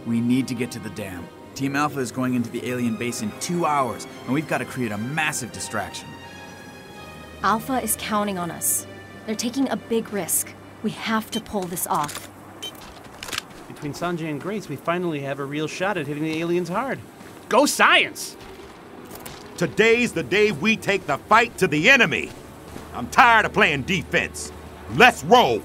We need to get to the dam. Team Alpha is going into the alien base in 2 hours, and we've got to create a massive distraction. Alpha is counting on us. They're taking a big risk. We have to pull this off. Between Sanjay and Grace, we finally have a real shot at hitting the aliens hard. Go science! Today's the day we take the fight to the enemy. I'm tired of playing defense. Let's roll.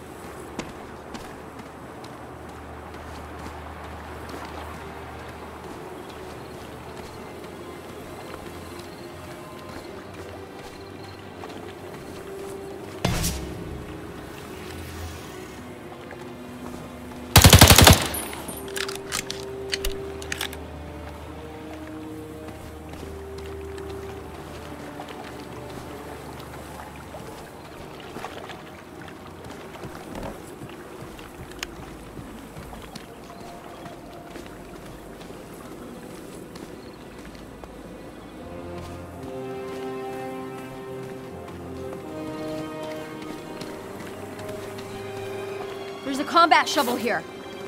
There's a combat shovel here.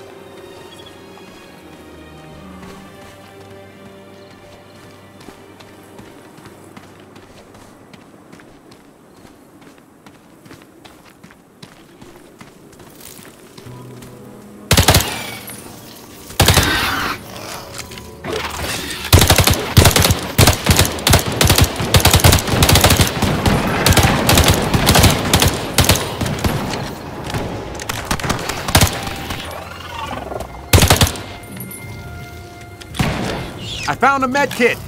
I found a med kit.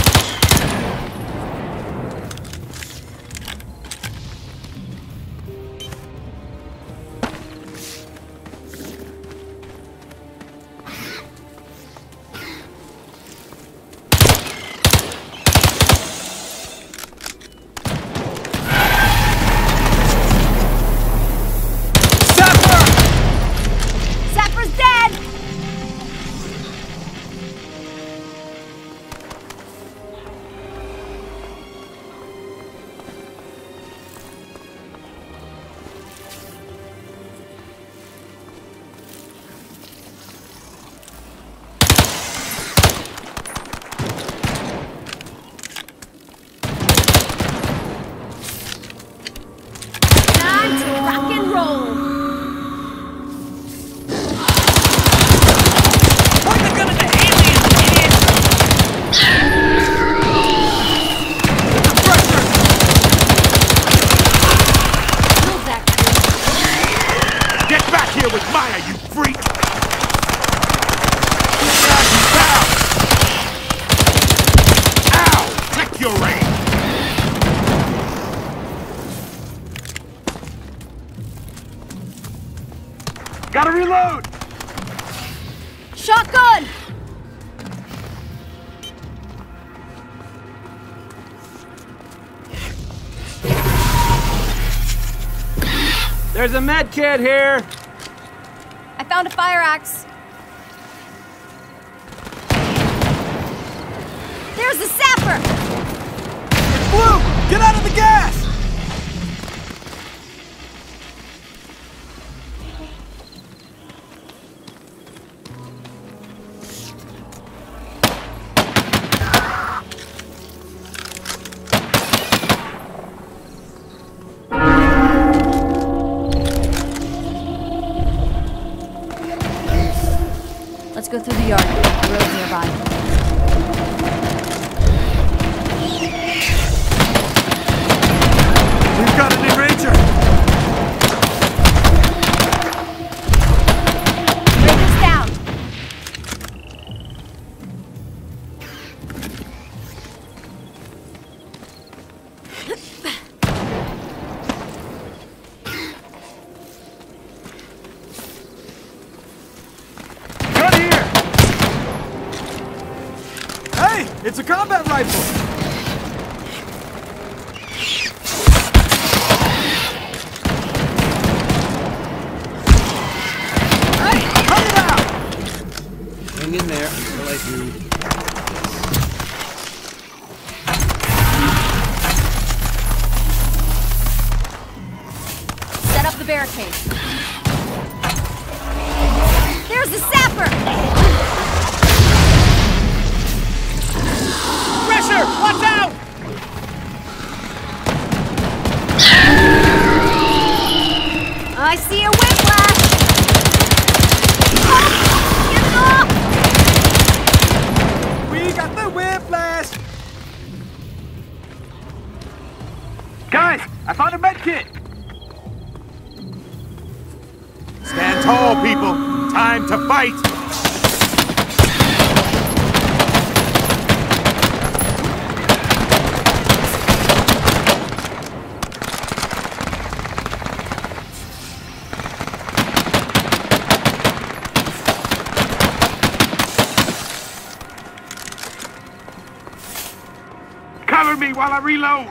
Gotta reload! Shotgun! There's a med kit here! I found a fire axe. There's a sapper! Blue! Get out of the gas! Let's go through the yard. The road's nearby. We've got an enrager! Break this down! It's a combat rifle! Hey, cut it out! Hang in there until I do. Set up the barricade. There's was a sapper! Pressure! Watch out! I see a whiplash! Get it off! We got the whiplash! Guys, I found a med kit! Stand tall, people. Time to fight. Cover me while I reload!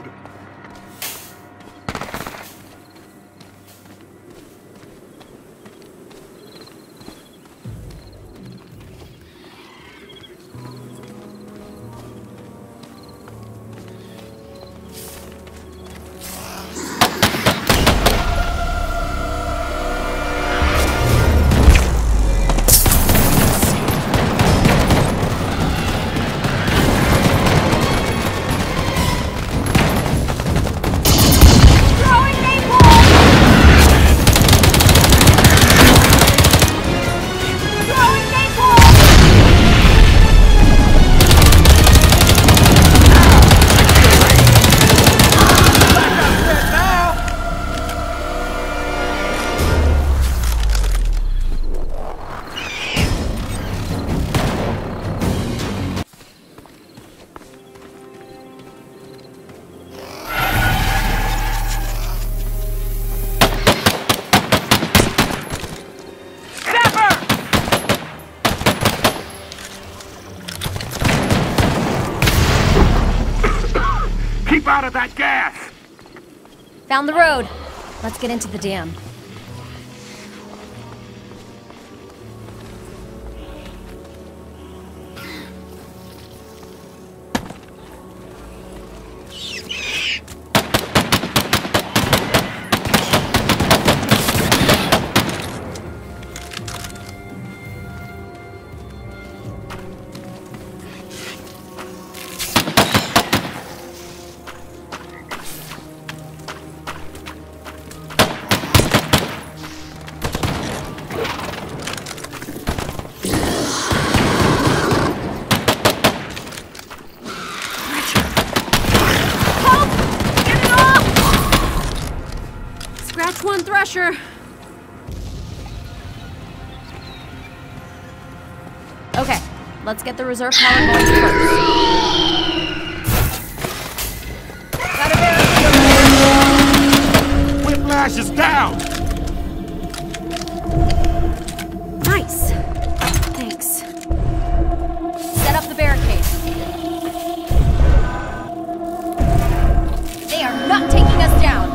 Keep out of that gas! Found the road. Let's get into the dam. Scratch one thresher. Okay, let's get the reserve power going first. Got a barricade. Whiplash is down! Nice. Thanks. Set up the barricade. They are not taking us down.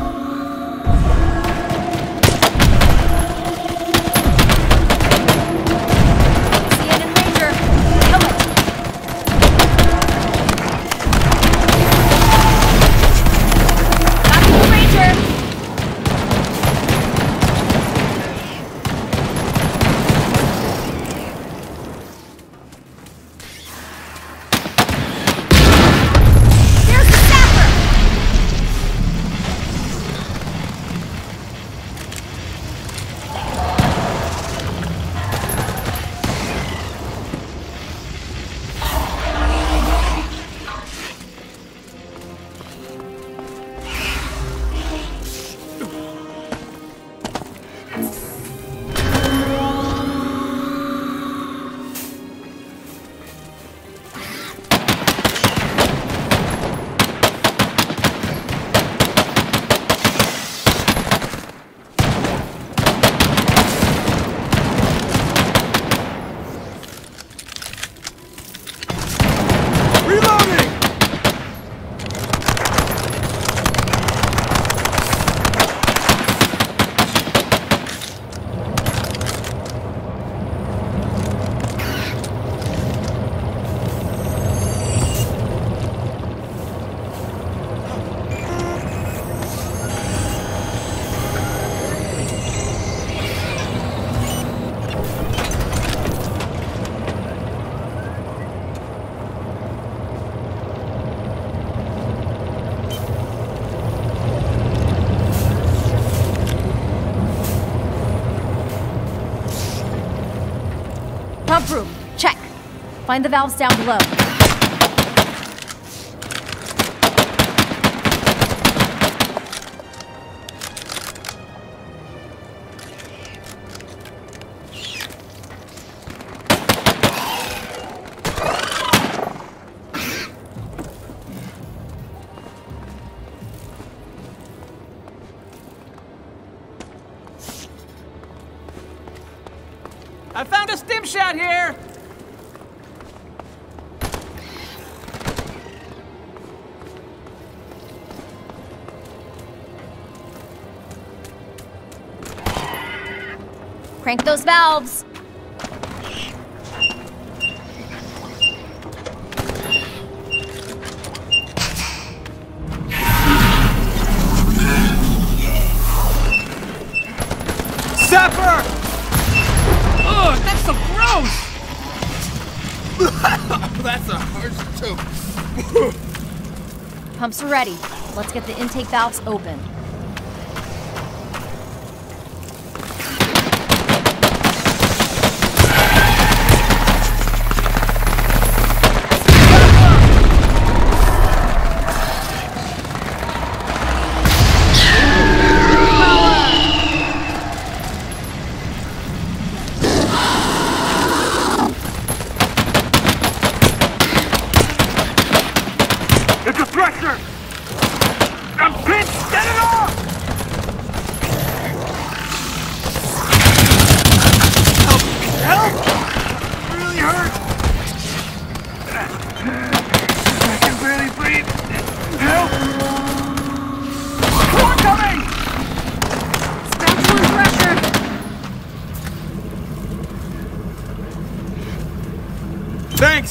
Pump roof. Check. Find the valves down below. I found a stim shot here! Crank those valves. Sapper! Ugh, that's so gross! That's a harsh choke. Pumps are ready. Let's get the intake valves open. It's a thresher! I'm pinched! Get it off! Help! Really hurt! I can barely breathe. Help! More coming! Spatula pressure. Thanks!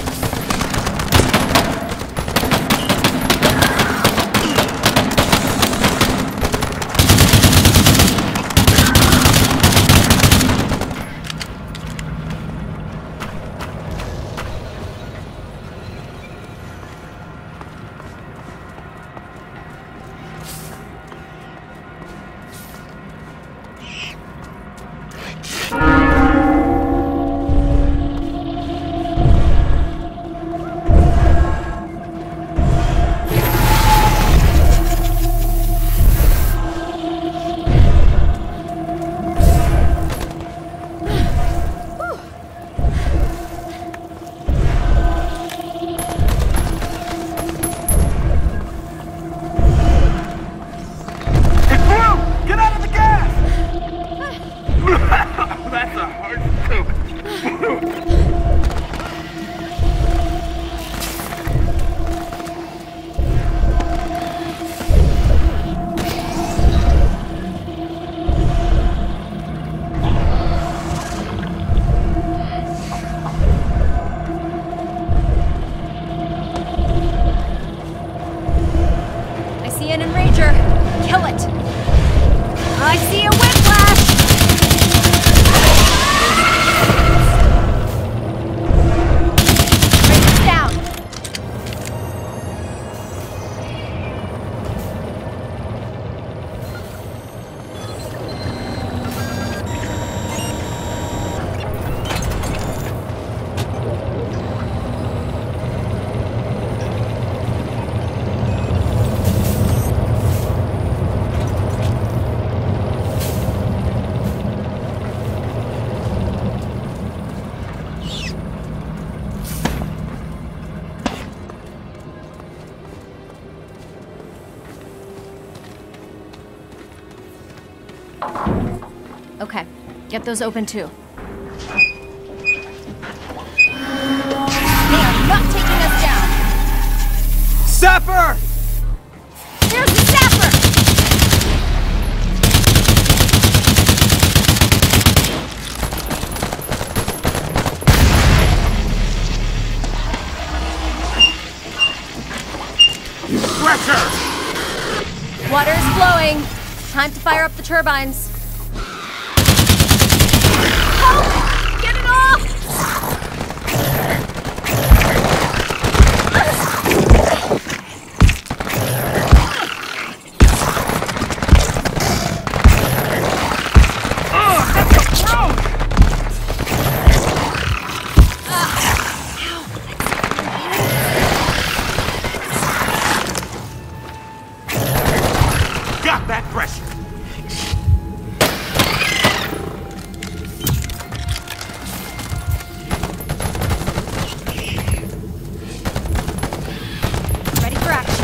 That's a hard choke. I see an enrager. Kill it. I see a whiplash. Ranger's down. Okay, get those open too. They are not taking us down. Sapper! There's the sapper! Thresher! Water is flowing. Time to fire up the turbines. Help! Get it off! Ugh, that's so gross! that pressure. Ready for action.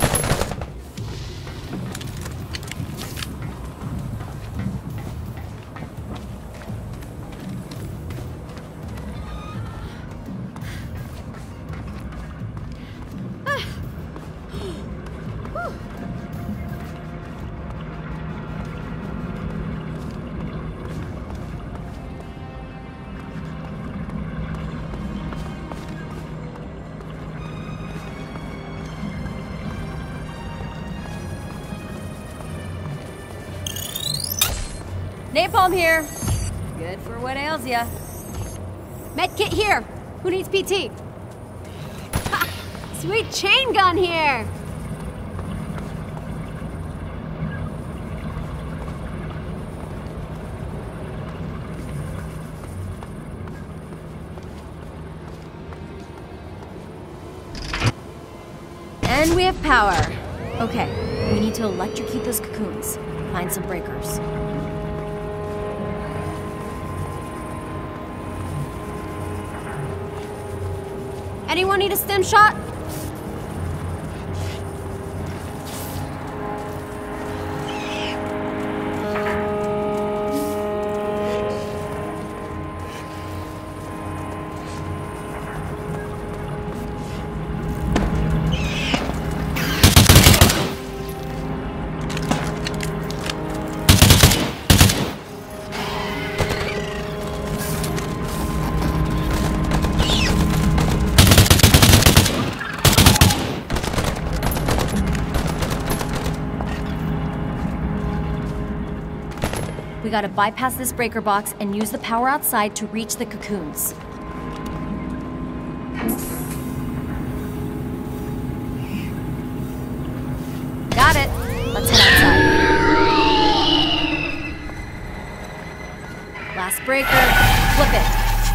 Napalm here. Good for what ails ya. Medkit here. Who needs PT? Ha! Sweet chain gun here. And we have power. Okay, we need to electrocute those cocoons. Find some breakers. Anyone need a stim shot? We gotta bypass this breaker box and use the power outside to reach the cocoons. Got it. Let's head outside. Last breaker. Flip it.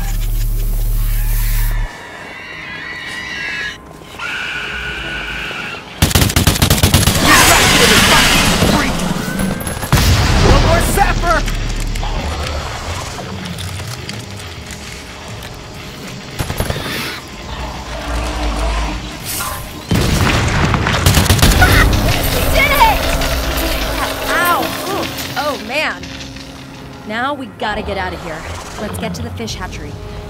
Now we gotta get out of here. Let's get to the fish hatchery.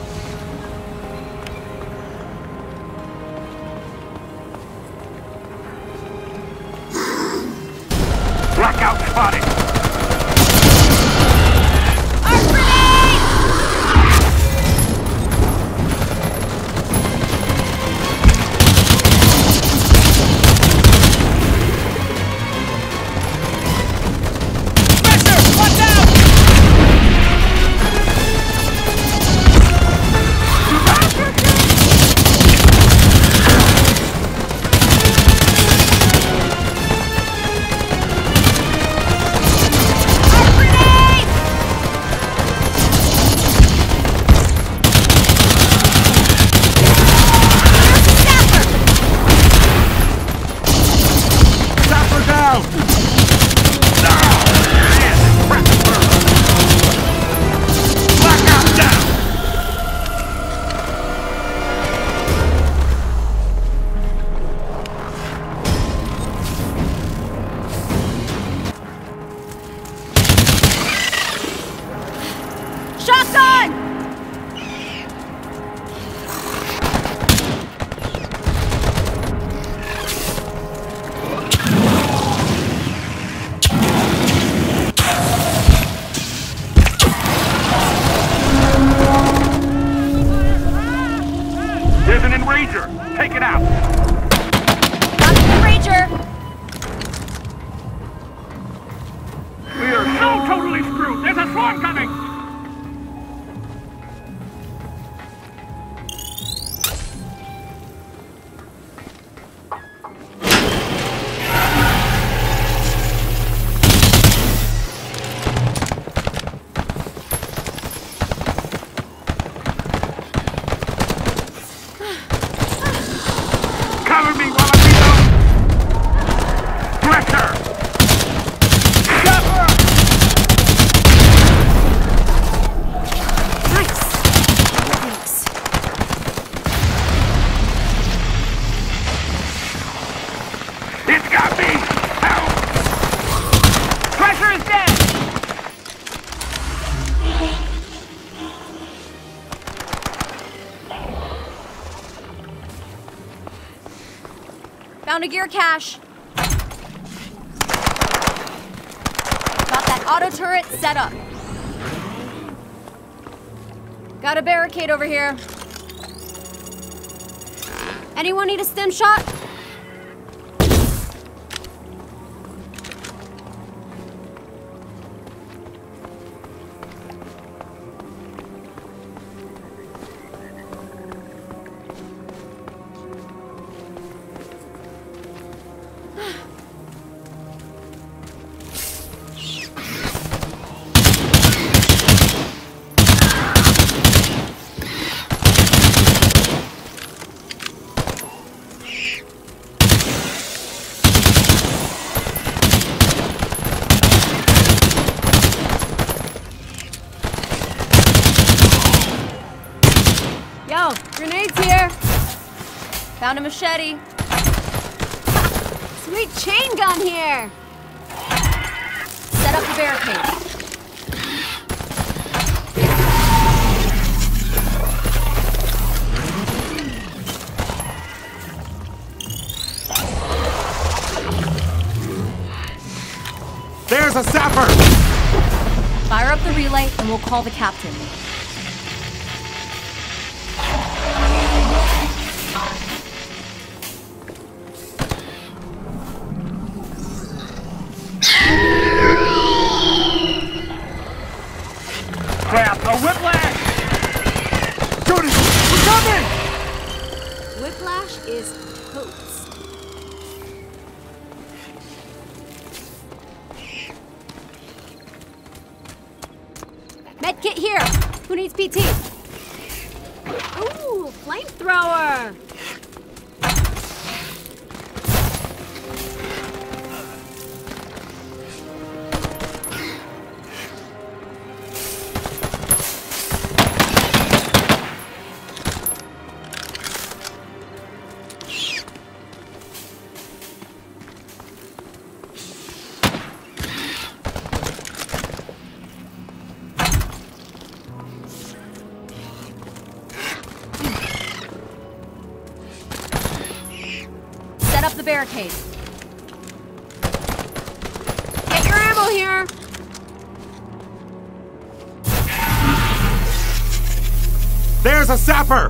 Blackout spotted! got me! Help! Crusher is dead! Found a gear cache. Got that auto turret set up. Got a barricade over here. Anyone need a stim shot? Yo, grenades here! Found a machete. Sweet chain gun here! Set up the barricade. There's a sapper! Fire up the relay and we'll call the captain. Crap, a whiplash! Shoot it! We're coming! Whiplash is totes. Medkit here! Who needs PT? Ooh, flamethrower! Set up the barricade. Get your ammo here! There's a sapper!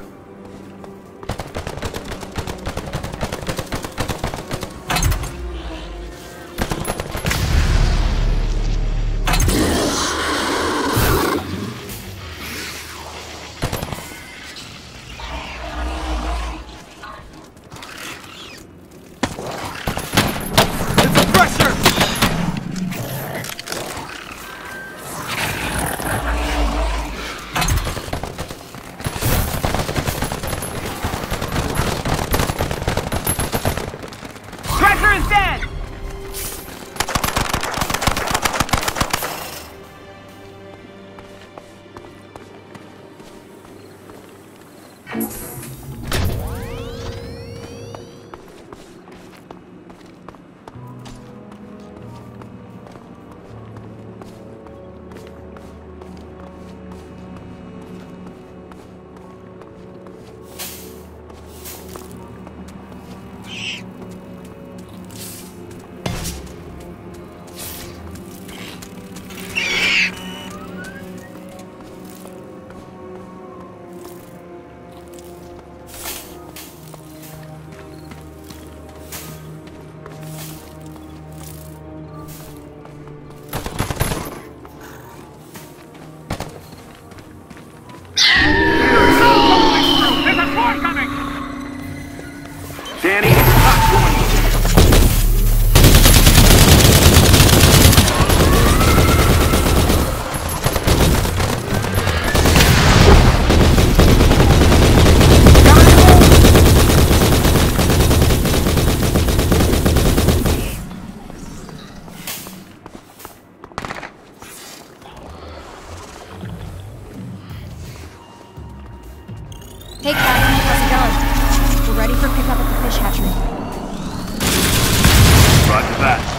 Roger that.